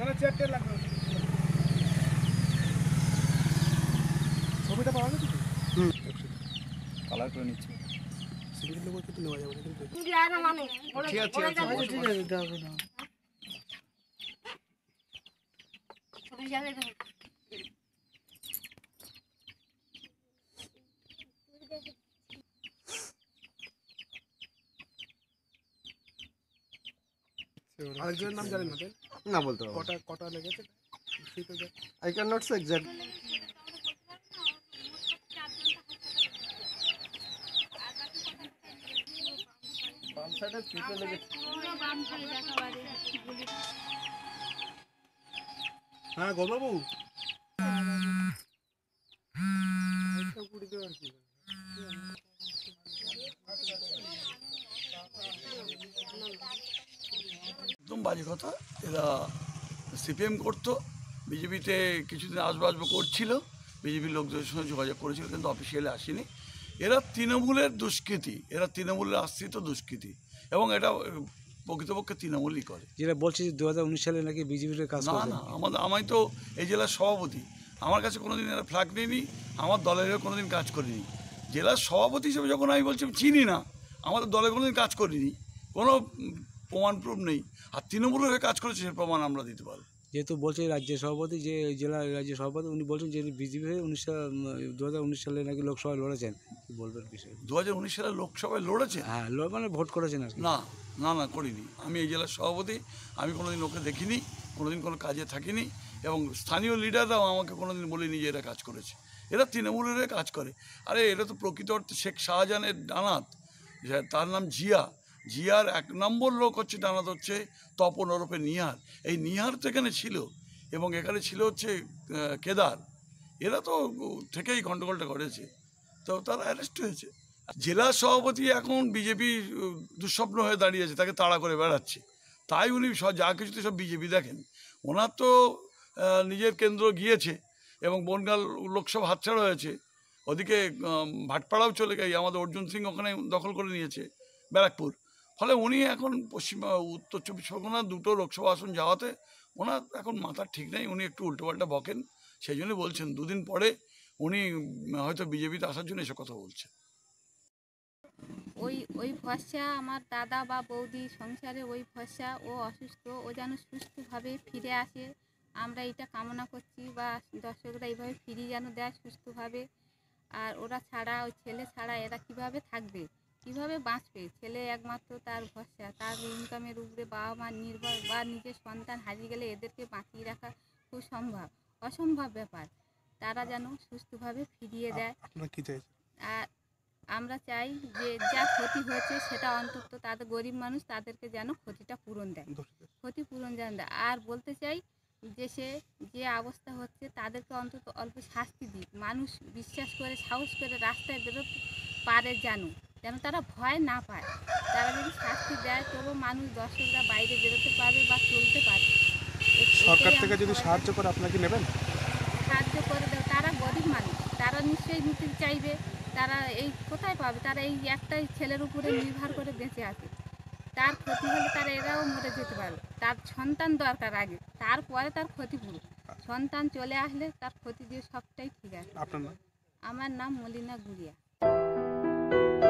ছবিটা পাওয়া গেছে? কালার করে নিচ্ছে। সিভিল লোক কিন্তু নেওয়া যাবে না কিন্তু। ঠিক আছে আরেকজনের নাম জানেন না? না বলতে পারবো। কটা লেগেছে? I cannot say exact. হ্যাঁ গোবাবু, একদম বাজে কথা। এরা সিপিএম করতো, বিজেপিতে কিছুদিন আসবো করছিল, বিজেপির লোকদের সঙ্গে যোগাযোগ করেছিল কিন্তু অফিসিয়ালি আসেনি। এরা তৃণমূলের দুষ্কৃতী, এরা তৃণমূলের আশ্রিত দুষ্কৃতী এবং এটা প্রকৃতপক্ষে তৃণমূলই করে। যেটা বলছি যে 2019 সালে নাকি বিজেপির কাজ না করেছে। না, আমি তো এই জেলার সভাপতি, আমার কাছে কোনোদিন এরা ফ্ল্যাগ নেয়নি, আমার দলের হয়ে কোনোদিন কাজ করিনি। জেলার সভাপতি হিসেবে যখন আমি বলছি চিনি না, আমাদের দলে কোনোদিন কাজ করিনি, কোনো প্রমাণ প্রুফ নেই। আর তৃণমূলের হয়ে কাজ করেছে সে প্রমাণ আমরা দিতে পারবো। যেহেতু বলছে রাজ্য সভাপতি, যে জেলার রাজ্য সভাপতি, উনি বলছেন যে বিজেপি 2019 সালে নাকি লোকসভায় লড়েছেন। কি বলবেন বিষয়ে? 2019 সালে লোকসভায় লড়েছে? হ্যাঁ, মানে ভোট করেছেন আর কি। না না না, করিনি। আমি এই জেলার সভাপতি, আমি কোনোদিন ওকে দেখিনি, কোনোদিন কোনো কাজে থাকিনি এবং স্থানীয় লিডাররাও আমাকে কোনোদিন বলেনি যে এরা কাজ করেছে। এরা তৃণমূলের হয়ে কাজ করে। আরে এটা তো প্রকৃত অর্থে শেখ শাহজাহানের ডানাত, তার নাম জিয়া। জিয়ার 1 নম্বর লোক হচ্ছে ডানাত হচ্ছে তপন ওরফে নিহার। এই নিহার তো এখানে ছিল এবং এখানে ছিল হচ্ছে কেদার। এরা তো থেকেই গণ্ডগোলটা করেছে, তো তারা অ্যারেস্ট হয়েছে। জেলা সভাপতি এখন বিজেপি দুঃস্বপ্ন হয়ে দাঁড়িয়েছে, তাকে তাড়া করে বেড়াচ্ছে, তাই উনি যা কিছুতে সব বিজেপি দেখেন। ওনার তো নিজের কেন্দ্র গিয়েছে এবং বনগাল লোকসভা হাতছাড়া হয়েছে, ওদিকে ভাটপাড়াও চলে গেছে, আমাদের অর্জুন সিং ওখানে দখল করে নিয়েছে ব্যারাকপুর। ফলে উনি এখন উত্তর 24 পরগনা 2টো লোকসভা আসন যাওয়াতে ওনার এখন মাথার ঠিক নেই, উনি একটু উল্টোপাল্টা বকেন, সেই জন্যই বলছেন 2 দিন পরে উনি হয়তো বিজেপিতে আসার জন্য এসব কথা বলছে। ওই ভরসা আমার দাদা বা বৌদি সংসারে, ওই ভরসা ও অসুস্থ, ও যেন সুস্থভাবে ফিরে আসে, আমরা এটা কামনা করছি, বা দর্শকরা এইভাবে ফিরিয়ে যেন দেয় সুস্থভাবে। আর ওরা ছাড়া, ওই ছেলে ছাড়া এরা কিভাবে থাকবে, কিভাবে বাঁচবে? ছেলে একমাত্র তার ভরসা, তার ইনকামের উপরে বাবা মা নির্ভর, বা নিজের সন্তান হারিয়ে গেলে এদেরকে বাঁচিয়ে রাখা খুব অসম্ভব ব্যাপার। তারা যেন সুস্থভাবে ফিরিয়ে দেয়। আর আমরা চাই যে যা ক্ষতি হয়েছে সেটা অন্তত তাদের গরিব মানুষ, তাদেরকে যেন ক্ষতিটা পূরণ দেয়, ক্ষতিপূরণ যেন দেয়। আর বলতে চাই যে যে অবস্থা হচ্ছে তাদেরকে অন্তত অল্প শাস্তি দিক, মানুষ বিশ্বাস করে সাহস করে রাস্তায় বেরোতে পারে, যেন তারা ভয় না পায়। তারা যদি শাস্তি দেয় তবু মানুষ, দর্শকরা বাইরে বেরোতে পারবে বা চলতে পারবে। সরকার থেকে যদি সাহায্য করে আপনাকে নেবেন? সাহায্য করে দেয়, তারা গরিব মানুষ, তারা নিশ্চয়ই নিতে চাইবে। তারা এই কোথায় পাবে? তারা এই একটাই ছেলের উপরে নির্ভর করে বেঁচে আছে। তার ক্ষতি হলে তারা এরাও মরে যেতে পারে। তার সন্তান দরকার আগে, তারপরে তার ক্ষতিপূরণ। সন্তান চলে আসলে তার ক্ষতি দিয়ে সবটাই ঠিক আছে। আপনার নাম? আমার নাম মলিনা গুড়িয়া।